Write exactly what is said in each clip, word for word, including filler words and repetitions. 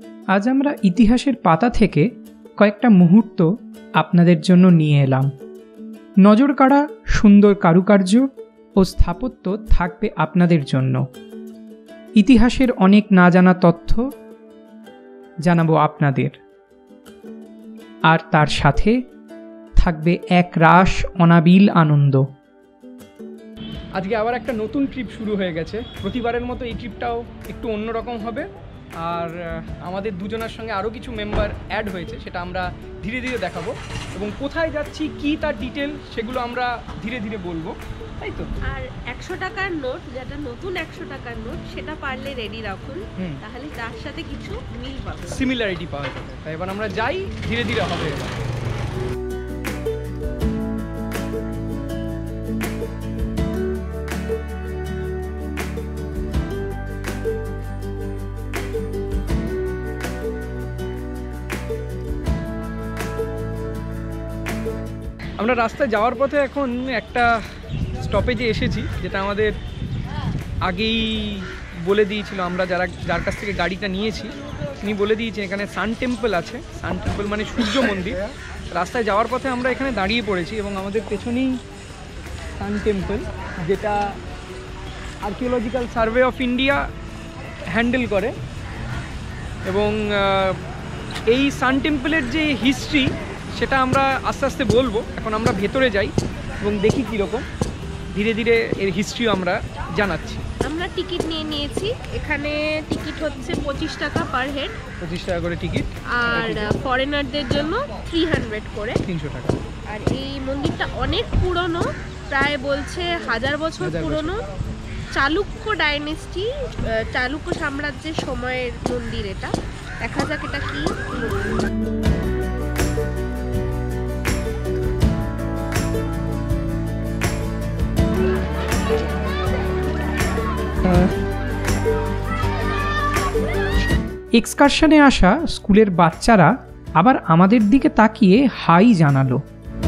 আজ আমরা ইতিহাসের পাতা থেকে কয়েকটা মুহূর্ত আপনাদের জন্য নিয়ে এলাম। নজর কাড়া সুন্দর কারুকার্য ও স্থাপত্য থাকবে আপনাদের জন্য। ইতিহাসের অনেক না জানা তথ্য জানাবো আপনাদের, আর তার সাথে থাকবে এক রাশ অনাবিল আনন্দ। আজকে আবার একটা নতুন ট্রিপ শুরু হয়ে গেছে। প্রতিবারের মতো এই ট্রিপটাও একটু অন্যরকম হবে, আর আমাদের দুজনের সঙ্গে আরও কিছু মেম্বার অ্যাড হয়েছে, সেটা আমরা ধীরে ধীরে দেখাবো। এবং কোথায় যাচ্ছি, কি তার ডিটেল, সেগুলো আমরা ধীরে ধীরে বলবো, তাই তো? আর একশো টাকার নোট, যেটা নতুন একশো টাকার নোট, সেটা পারলে রেডি রাখুন, তাহলে তার সাথে কিছু মিল পাবে, সিমিলারিটি পাওয়া যাবে। তাই এবার আমরা যাই, ধীরে ধীরে হবে এবার। আমরা রাস্তায় যাওয়ার পথে এখন একটা স্টপেজে এসেছি, যেটা আমাদের আগেই বলে দিয়েছিল। আমরা যারা যার কাছ থেকে গাড়িটা নিয়েছি তিনি বলে দিয়েছেন এখানে সান টেম্পল আছে। সান টেম্পল মানে সূর্য মন্দির। রাস্তায় যাওয়ার পথে আমরা এখানে দাঁড়িয়ে পড়েছি এবং আমাদের পেছনেই সান টেম্পল, যেটা Archaeological Survey of India handle করে। এবং এই সান টেম্পলের যে হিস্ট্রি, সেটা আমরা আস্তে আস্তে বলবো। এখন আমরা ভেতরে যাই এবং দেখি কীরকম। ধীরে ধীরে এর হিস্ট্রিও আমরা জানাচ্ছি। আমরা টিকিট নিয়ে নিয়েছি। এখানে টিকিট হচ্ছে পঁচিশ টাকা পার হেড, পঁচিশ টাকা করে টিকিট। আর ফরেনারদের জন্য থ্রি হান্ড্রেড করে, তিনশো টাকা। আর এই মন্দিরটা অনেক পুরনো, প্রায় বলছে হাজার বছর পুরনো। চালুক্য ডাইনেস্টি, চালুক্য সাম্রাজ্যের সময়ের মন্দির এটা। দেখা যাক এটা কি। এক্সকারশনে আসা স্কুলের বাচ্চারা আবার আমাদের দিকে তাকিয়ে হাই জানালো।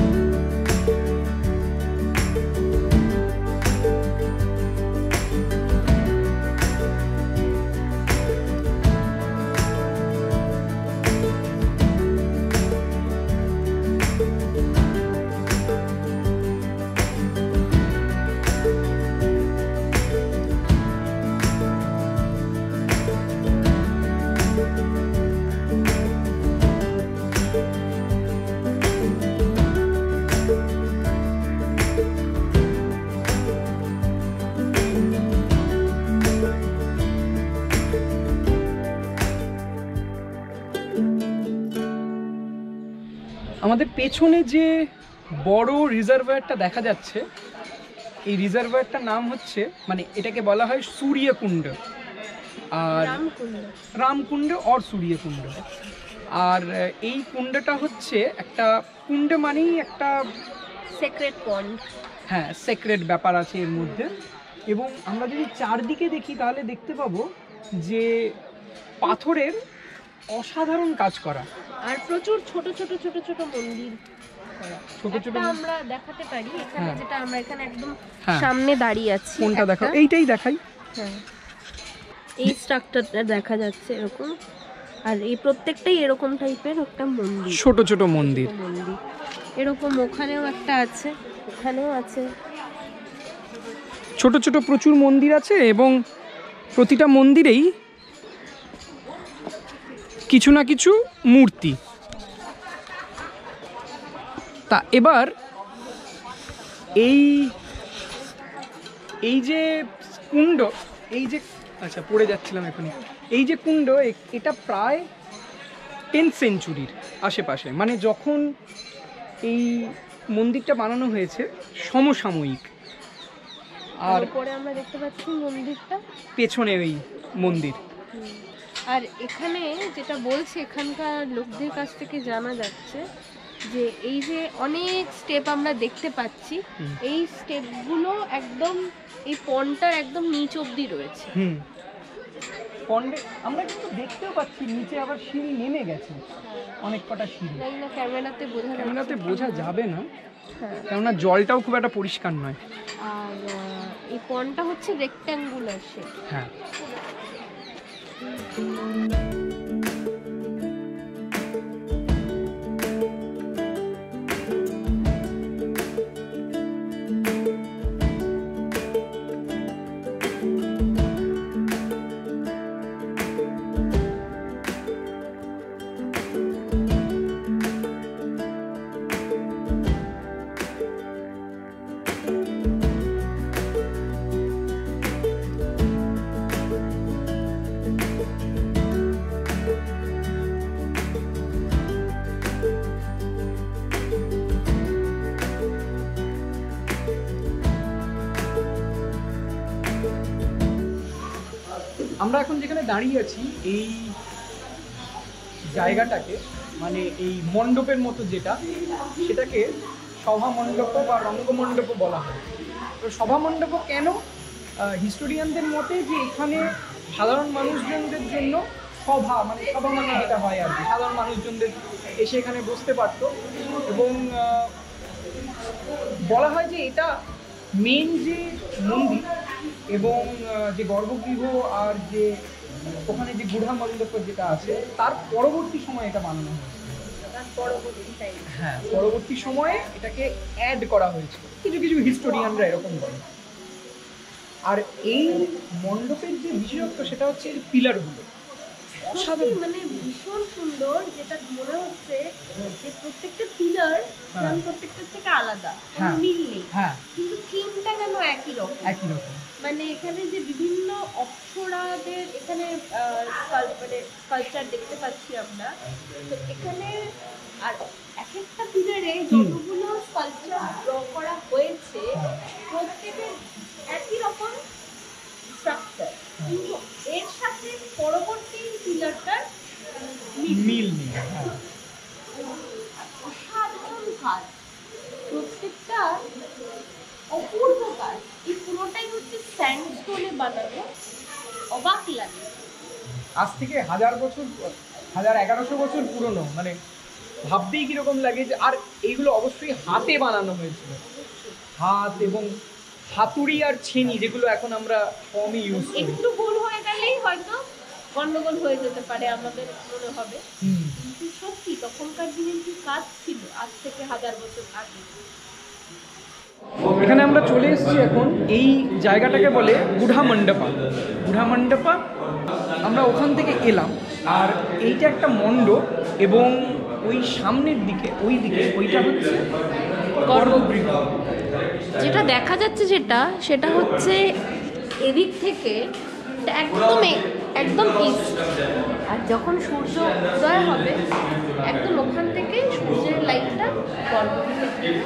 আমাদের পেছনে যে বড় রিজার্ভয়ারটা দেখা যাচ্ছে, এই রিজার্ভয়ারটার নাম হচ্ছে, মানে এটাকে বলা হয় সূর্যকুণ্ড, আর রামকুণ্ড আর সূর্যকুণ্ড। আর এই কুণ্ডটা হচ্ছে একটা কুণ্ড মানেই একটা সেক্রেট পন্ড। হ্যাঁ, সেক্রেট ব্যাপার আছে এর মধ্যে। এবং আমরা যদি চারদিকে দেখি তাহলে দেখতে পাবো যে পাথরের অসাধারণ কাজ করা, আর প্রচুর ছোট ছোট ছোট ছোট মন্দির ছোট ছোট আমরা দেখাতে পারি এখানে, যেটা আমরা এখানে একদম সামনে দাঁড়িয়ে আছি। কোনটা দেখাও? এইটাই দেখাই। হ্যাঁ, এই স্ট্রাকচারটা দেখা যাচ্ছে এরকম, আর এই প্রত্যেকটাই এরকম টাইপের একটা মন্দির, ছোট ছোট মন্দির মন্দির এরকম। ওখানেও একটা আছে, ওখানেও আছে, ছোট ছোট প্রচুর মন্দির আছে। এবং প্রতিটা মন্দিরেই কিছু না কিছু মূর্তি। তা এবার এই এই যে কুণ্ড, এই যে আচ্ছা পড়ে যাচ্ছিলাম এখনই, এই যে কুণ্ড, এটা প্রায় টেন্থ সেঞ্চুরির আশেপাশে, মানে যখন এই মন্দিরটা বানানো হয়েছে সমসাময়িক। আর পরে আমরা দেখতে পাচ্ছি মন্দিরটা পেছনে ওই মন্দির। আর এখানে যেটা বলছে, এখানকার লোকদের কাছ থেকে জানা যাচ্ছে যে এই যে অনেক স্টেপ আমরা দেখতে পাচ্ছি, এই স্টেপগুলো একদম এই পন্ডটার একদম নিচ অবধি রয়েছে। হুম, পন্ডে আমরা কিন্তু দেখতেও পাচ্ছি নিচে আবার সিঁড়ি নেমে গেছে, অনেক কটা সিঁড়ি। না, ক্যামেরাতে বোঝা ক্যামেরাতে বোঝা যাবে না, কেননা জলটাও খুব একটা পরিষ্কার নয়। আর এই পন্ডটা হচ্ছে রেক্ট্যাঙ্গুলার শেপ। হ্যাঁ। আমরা এখন যেখানে দাঁড়িয়ে আছি এই জায়গাটাকে মানে এই মণ্ডপের মতো যেটা সেটাকে সভা মণ্ডপ বা রঙ্গমণ্ডপও বলা হয়। তো সভা মণ্ডপ কেন? হিস্টোরিয়ানদের মতে যে এখানে সাধারণ মানুষজনদের জন্য সভা মানে সভা মানে যেটা হয় আর কি, সাধারণ মানুষজনদের এসে এখানে বসতে পারত এবং বলা হয় যে এটা মেন যে মন্দির এবং যে গর্ভগৃহ আর যে ওখানে যে গুড়া মণ্ডপ যেটা আছে তার পরবর্তী সময়ে এটা বানানো হয়েছে। হ্যাঁ, পরবর্তী সময়ে এটাকে অ্যাড করা হয়েছে, কিছু কিছু হিস্টোরিয়ানরা এরকম বলে। আর এই মণ্ডপের যে বিশেষত্ব সেটা হচ্ছে এর পিলারগুলো মানে ভীষণ সুন্দর, যেটা মনে হচ্ছে যে প্রত্যেকটা পিলার প্রত্যেকটার থেকে আলাদা, মিল নেই, কিন্তু থিমটা কেন একই রকম একই রকম মানে এখানে যে বিভিন্ন অপ্সরাদের এখানে মানে কালচার দেখতে পাচ্ছি আমরা। তো এখানে আর এক একটা পিলারে যতগুলো কালচার ড্র করা হয়েছে প্রত্যেকের একই রকম স্ট্রাকচার, কিন্তু এর সাথে পরবর্তী পিলারটার মিল নেই। অসাধারণ কাজ, প্রত্যেকটা অপূর্ব কাজ। এই পুরোটাই হচ্ছে স্যান্ডস্টোনে বানানো, অবাক লাগে। আজ থেকে হাজার বছর হাজার এগারোশো বছর পুরনো, মানে ভাবতেই কিরকম লাগে যে, আর এইগুলো অবশ্যই হাতে বানানো হয়েছিল, হাত এবং হাতুড়ি আর ছেনি, যেগুলো এখন আমরা কমই ইউজ করি। একটু ভুল হয়ে গেলেই হয়তো গন্ডগোল হয়ে যেতে পারে আমাদের মনে হবে, কিন্তু সত্যি তখনকার দিনের কি কাজ ছিল আজ থেকে হাজার বছর আগে। এখানে আমরা চলে এসেছি এখন, এই জায়গাটাকে বলে গুড়া মণ্ডপা। গুড়া মণ্ডপা আমরা ওখান থেকে এলাম, আর এইটা একটা মণ্ডপ এবং ওই সামনের দিকে ওই দিকে ওইটা হচ্ছে গর্ভগৃহ। যেটা দেখা যাচ্ছে যেটা সেটা হচ্ছে এদিক থেকে একদম একদম ইস্ট, আর যখন সূর্য উদয় হবে একদম ওখান থেকে সূর্যের লাইটটা গর্ভগৃহ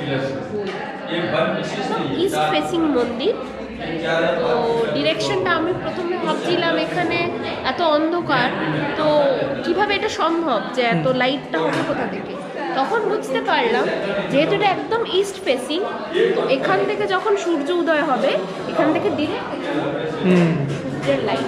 ইস্ট ফেসিং মন্দির। তো ডিরেকশনটা আমি প্রথমে ভাবছিলাম এখানে এত অন্ধকার, তো কিভাবে এটা সম্ভব যে এত লাইটটা হবে কোথা থেকে, তখন বুঝতে পারলাম যেহেতু এটা একদম ইস্ট ফেসিং, তো এখান থেকে যখন সূর্য উদয় হবে এখান থেকে ডিরেক্ট সূর্যের লাইট।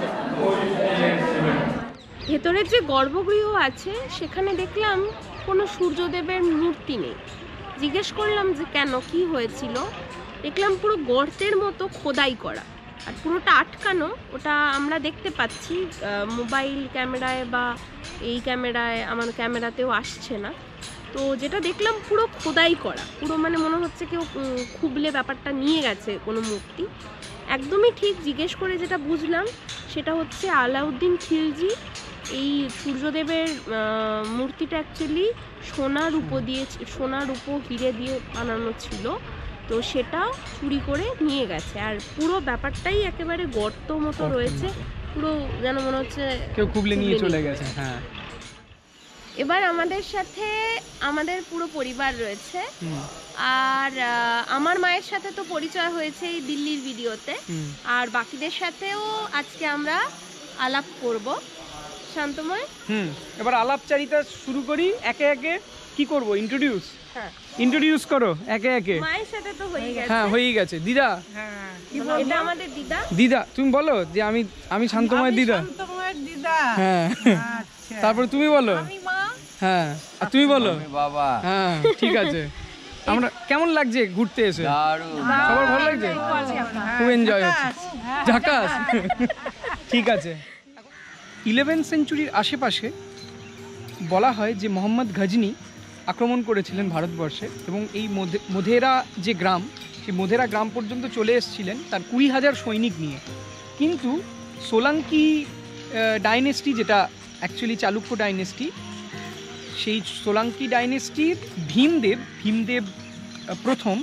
ভেতরের যে গর্ভগৃহ আছে সেখানে দেখলাম কোনো সূর্যদেবের মূর্তি নেই। জিজ্ঞেস করলাম যে কেন, কি হয়েছিল, দেখলাম পুরো গর্তের মতো খোদাই করা, আর পুরোটা আটকানো। ওটা আমরা দেখতে পাচ্ছি মোবাইল ক্যামেরায় বা এই ক্যামেরায়, আমার ক্যামেরাতেও আসছে না। তো যেটা দেখলাম পুরো খোদাই করা, পুরো মানে মনে হচ্ছে কেউ খুবলে ব্যাপারটা নিয়ে গেছে কোনো মূর্তি। একদমই ঠিক, জিজ্ঞেস করে যেটা বুঝলাম সেটা হচ্ছে আলাউদ্দিন খিলজি এই সূর্যদেবের মূর্তিটা অ্যাকচুয়ালি সোনা রূপো দিয়ে, সোনা রূপো হিরে দিয়ে বানানো ছিল, তো সেটা চুরি করে নিয়ে গেছে। আর পুরো ব্যাপারটাই একেবারে গর্ত মতো রয়েছে, পুরো যেন মনে হচ্ছে কেউ খুবলে নিয়ে চলে গেছে। হ্যাঁ, এবার আমাদের সাথে আমাদের পুরো পরিবার রয়েছে, আর আমার মায়ের সাথে তো পরিচয় হয়েছে এই দিল্লির ভিডিওতে, আর বাকিদের সাথেও আজকে আমরা আলাপ করব। শান্তময়, হুম এবার আলাপচারিতা শুরু করি একে একে। কি করব, ইন্ট্রোডিউস? হ্যাঁ, ইন্ট্রোডিউস করো একে একে। মায়ের সাথে তো হয়ে গেছে। হ্যাঁ, হয়ে গেছে। দিদা, হ্যাঁ এটা আমাদের দিদা। দিদা তুমি বলো যে আমি আমি শান্তময় দিদা। শান্তময়ের দিদা। হ্যাঁ, আচ্ছা। তারপরে তুমি বলো। আমি মা। হ্যাঁ, আর তুমি বলো। আমি বাবা। হ্যাঁ, ঠিক আছে। আমরা কেমন লাগছে ঘুরতে এসে? দারুণ। সবার ভালো লাগছে? খুব এনজয় হচ্ছে। ঝাকাস। ঠিক আছে। ইলেভেন্থ সেঞ্চুরির আশেপাশে বলা হয় যে মোহাম্মদ গজনী আক্রমণ করেছিলেন ভারতবর্ষে, এবং এই মোধেরা যে গ্রাম, সেই মোধেরা গ্রাম পর্যন্ত চলে এসেছিলেন তার কুড়ি হাজার সৈনিক নিয়ে। কিন্তু সোলাঙ্কি ডাইনেস্টি, যেটা অ্যাকচুয়ালি চালুক্য ডাইনেস্টি, সেই সোলাঙ্কি ডাইনেস্টির ভীমদেব ভীমদেব প্রথম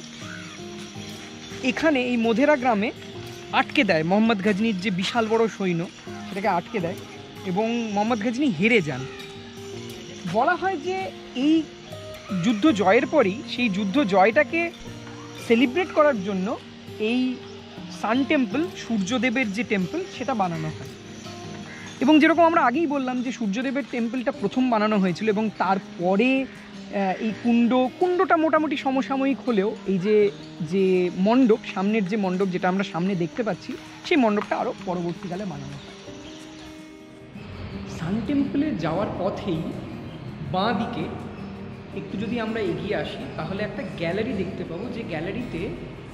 এখানে এই মোধেরা গ্রামে আটকে দেয় মোহাম্মদ গজনীর যে বিশাল বড় সৈন্য, সেটাকে আটকে দেয় এবং মোহাম্মদ গজনী হেরে যান। বলা হয় যে এই যুদ্ধ জয়ের পরেই, সেই যুদ্ধ জয়টাকে সেলিব্রেট করার জন্য এই সান টেম্পল, সূর্যদেবের যে টেম্পল, সেটা বানানো হয়। এবং যেরকম আমরা আগেই বললাম যে সূর্যদেবের টেম্পলটা প্রথম বানানো হয়েছিল এবং তারপরে এই কুণ্ড কুণ্ডটা মোটামুটি সমসাময়িক হলেও এই যে যে মণ্ডপ, সামনের যে মণ্ডপ যেটা আমরা সামনে দেখতে পাচ্ছি, সেই মণ্ডপটা আরও পরবর্তীকালে বানানো হয়। সান টেম্পলে যাওয়ার পথেই বাঁ দিকে একটু যদি আমরা এগিয়ে আসি তাহলে একটা গ্যালারি দেখতে পাবো, যে গ্যালারিতে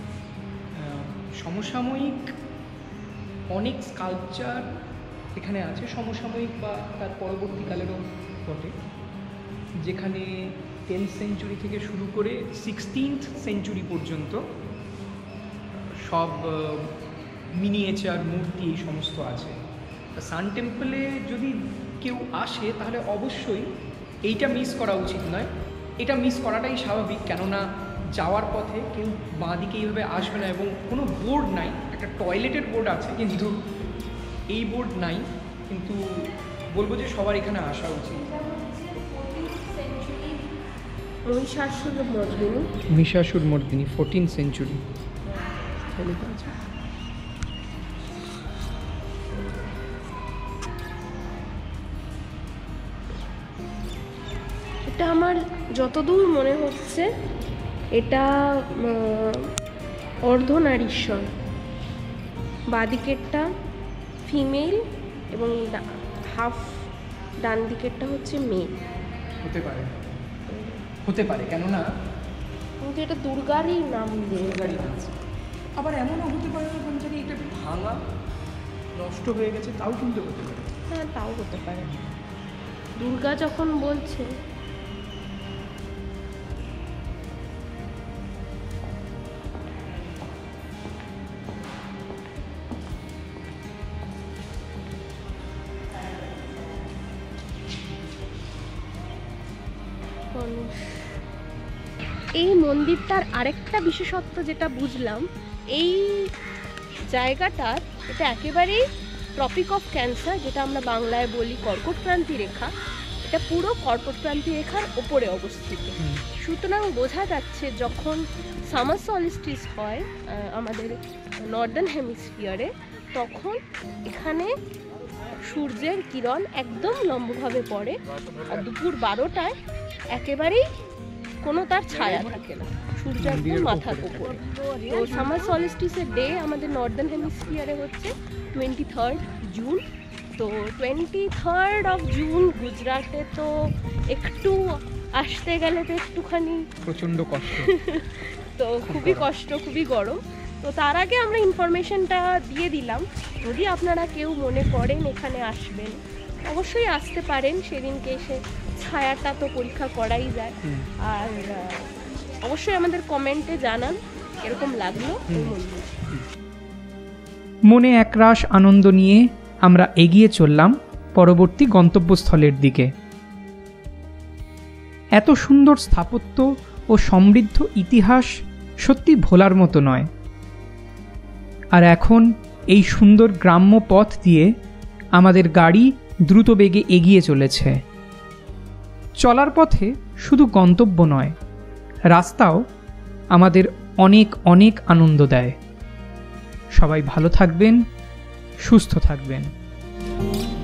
সমসাময়িক অনেক স্কাল্পচার এখানে আছে, সমসাময়িক বা তার পরবর্তীকালেরও বটে, যেখানে টেন্থ সেঞ্চুরি থেকে শুরু করে সিক্সটিন্থ সেঞ্চুরি পর্যন্ত সব মিনিয়েচার মূর্তি এই সমস্ত আছে। সান টেম্পলে যদি কেউ আসে তাহলে অবশ্যই এইটা মিস করা উচিত নয়। এটা মিস করাটাই স্বাভাবিক, কেননা যাওয়ার পথে কেউ বাঁ দিকে এইভাবে আসবে না এবং কোনো বোর্ড নাই। একটা টয়লেটের বোর্ড আছে কিন্তু এই বোর্ড নাই, কিন্তু বলবো যে সবার এখানে আসা উচিত। Mahishasura Mardini Mahishasura Mardini fourteen century. এটা আমার যতদূর মনে হচ্ছে এটা অর্ধনারীশ্বর, বাঁদিকেরটা ফিমেল এবং হাফ ডান দিকেরটা হচ্ছে মেল। হতে পারে, হতে পারে কেননা কিন্তু এটা দুর্গারই নাম দুর্গারই আছে। আবার এমনও হতে পারে না যে এটা ভাঙা নষ্ট হয়ে গেছে, তাও কিন্তু হতে পারে। হ্যাঁ, তাও হতে পারে। দুর্গা যখন বলছে এই মন্দিরটার আরেকটা বিশেষত্ব যেটা বুঝলাম, এই জায়গাটার এটা একেবারেই ট্রপিক অফ ক্যান্সার, যেটা আমরা বাংলায় বলি কর্কটক্রান্তি রেখা, এটা পুরো কর্কটক্রান্তি রেখার ওপরে অবস্থিত। সুতরাং বোঝা যাচ্ছে যখন সামার সলিস্টিস হয় আমাদের নর্দার্ন হেমিস্ফিয়ারে, তখন এখানে সূর্যের কিরণ একদম লম্বভাবে পড়ে আর দুপুর বারোটায় একেবারেই কোনো তার ছায়া থাকে না, সূর্য একদম মাথার উপরে। তো সামার সলিস্টিসের ডে আমাদের নর্দার্ন হেমিস্ফিয়ারে হচ্ছে টোয়েন্টি থার্ড জুন। তো টোয়েন্টি থার্ড অফ জুন গুজরাটে তো একটু আসতে গেলে তো একটুখানি প্রচণ্ড কষ্ট, তো খুবই কষ্ট, খুবই গরম। তো তার আগে আমরা ইনফরমেশনটা দিয়ে দিলাম, যদি আপনারা কেউ মনে করেন এখানে আসবেন অবশ্যই আসতে পারেন। সেদিনকে এসে ছায়াটা তো পরীক্ষা করাই যায়। আর অবশ্যই আমাদের কমেন্টে জানান এরকম লাগলো এই মন্দির। মনে একরাশ আনন্দ নিয়ে আমরা এগিয়ে চললাম পরবর্তী গন্তব্যস্থলের দিকে। এত সুন্দর স্থাপত্য ও সমৃদ্ধ ইতিহাস সত্যি ভোলার মতো নয়। আর এখন এই সুন্দর গ্রাম্য পথ দিয়ে আমাদের গাড়ি দ্রুত বেগে এগিয়ে চলেছে। চলার পথে শুধু গন্তব্য নয়, রাস্তাও আমাদের অনেক অনেক আনন্দ দেয়। সবাই ভালো থাকবেন, সুস্থ থাকবেন।